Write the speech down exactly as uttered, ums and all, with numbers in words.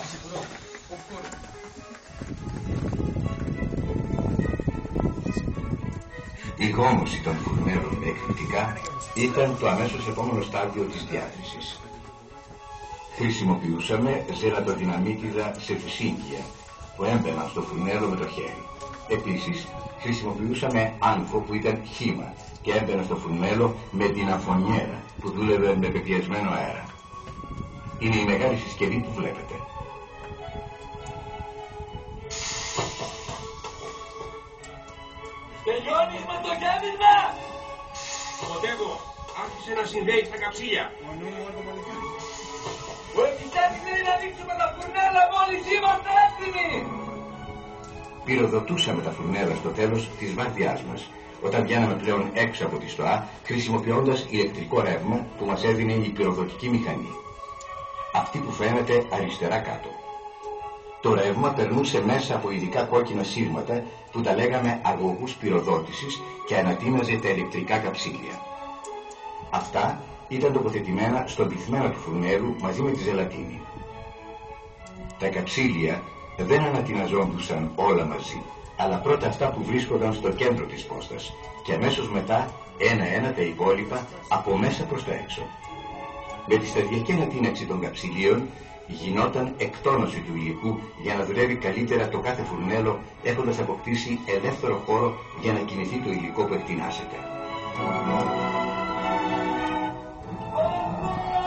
Η γόμωση των φουρνέλων με εκρηκτικά ήταν το αμέσως επόμενο στάδιο της διάθεσης. Χρησιμοποιούσαμε ζελατοδυναμίτιδα σε φυσίγγια που έμπαιναν στο φουρνέλο με το χέρι. Επίσης, χρησιμοποιούσαμε άνθο που ήταν χύμα και έμπαινε στο φουρνέλο με την αφωνιέρα που δούλευε με πεπιεσμένο αέρα. Είναι η μεγάλη συσκευή που βλέπετε. Τελειώνεις με το γέμισμα! Κοντεύω, άρχισε να συνδέει τα καψίλια. Ο επιστήμης είναι να δείξουμε τα φουρνέλα μόλις είμαστε έτοιμοι! Πυροδοτούσαμε τα φουρνέλα στο τέλος της βάρδιάς μας, όταν βγαίναμε πλέον έξω από τη στοά, χρησιμοποιώντας ηλεκτρικό ρεύμα που μας έδινε η πυροδοτική μηχανή. Αυτή που φαίνεται αριστερά κάτω. Το ρεύμα περνούσε μέσα από ειδικά κόκκινα σύρματα που τα λέγαμε αγωγούς πυροδότησης και ανατείναζε τα ηλεκτρικά καψίλια. Αυτά ήταν τοποθετημένα στον πυθμένα του φουρνέλου μαζί με τη ζελατίνη. Τα καψίλια δεν ανατιναζόντουσαν όλα μαζί, αλλά πρώτα αυτά που βρίσκονταν στο κέντρο της πόστας και αμέσως μετά ένα-ένα τα υπόλοιπα από μέσα προς τα έξω. Με τη σταδιακή ανατείναξη των καψιλίων γινόταν εκτόνωση του υλικού για να δουλεύει καλύτερα το κάθε φουρνέλο, έχοντας αποκτήσει ελεύθερο χώρο για να κινηθεί το υλικό που εκτινάσεται.